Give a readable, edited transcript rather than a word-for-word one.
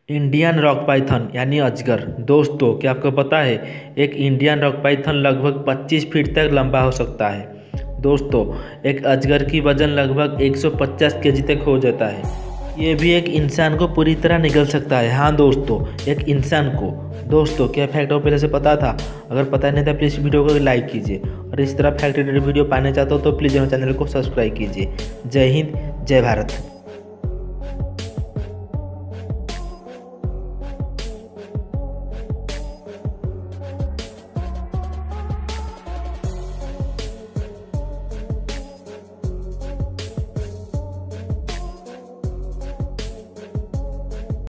Indian rock Python यानी अजगर। दोस्तों, क्या आपको पता है एक इंडियन रॉक पाइथन लगभग 25 फीट तक लंबा हो सकता है। दोस्तों, एक अजगर की वजन लगभग 150 केजी तक हो जाता है। ये भी एक इंसान को पूरी तरह निगल सकता है। हाँ दोस्तों, एक इंसान को। दोस्तों, क्या फैक्ट आपको पहले से पता था? अगर पता नहीं था प्लीज़ वीडियो को लाइक कीजिए और इस तरह फैक्ट रिलेटेड वीडियो पाने चाहते हो तो प्लीज़ हमारे चैनल को सब्सक्राइब कीजिए। जय हिंद, जय भारत।